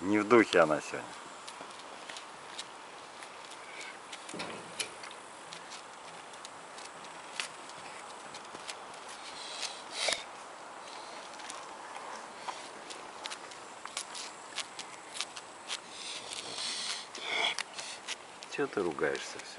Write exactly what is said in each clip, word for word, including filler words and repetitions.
Не в духе она сегодня. Чего ты ругаешься все?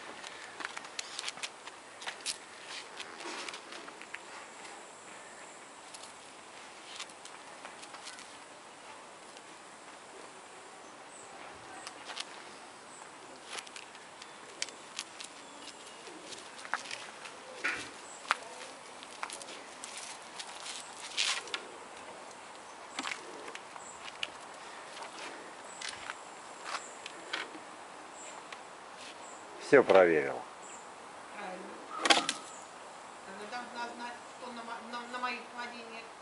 Все проверил. Правильно. Она должна знать, кто на, на, на моих владениях